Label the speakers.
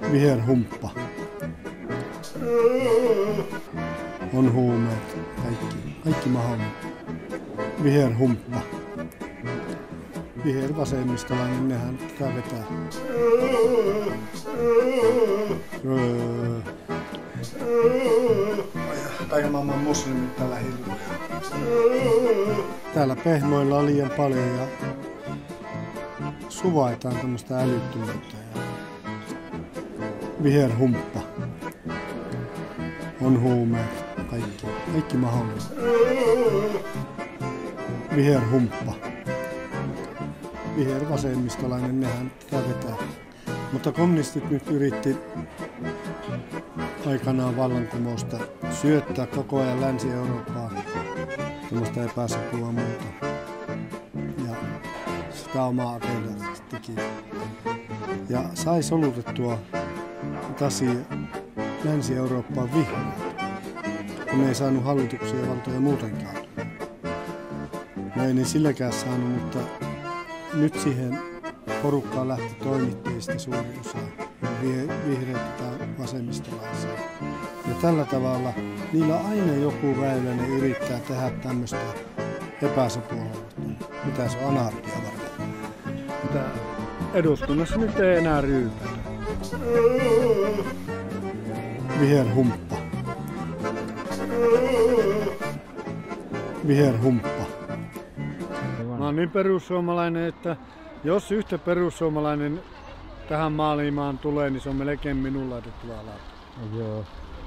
Speaker 1: Viherhumppa. On huumeet. Kaikki mahdollinen. Viherhumppa. Vihervasemmistolainen, nehän tätä vetää. Taikamaamman muslimit täällä hiljaa. Täällä pehmoilla on liian paljon ja suvaitaan tämmöistä älyttömyyttä. Viherhumppa. On huumeet. Kaikki mahdollinen. Viherhumppa. Vihervasemmistolainen, nehän tätä vetää. Mutta kommunistit nyt yritti aikanaan vallankumousta syöttää koko ajan Länsi-Eurooppaan tämmöistä epäsopua muuta. Ja sitä omaa agendaa teki. Ja sai solutettua taas Länsi-Eurooppaan vihreät, kun ei saanut hallituksia ja valtoja muutenkaan. No ei niin silläkään saanut, mutta nyt siihen porukkaan lähti toimittajista suurin osa, vihreitä tai vasemmistolaisia. Ja tällä tavalla niillä aina joku väyläinen yrittää tehdä tämmöistä epäsopua. Mitä se on anarkia varmaan. Mutta eduskunnassa nyt ei enää ryypätä. Viherhumppa. Viherhumppa. Mä oon niin perussuomalainen, että jos yhtä perussuomalainen tähän maailmaan tulee, niin se on melkein minun laitettava alatta.
Speaker 2: Joo.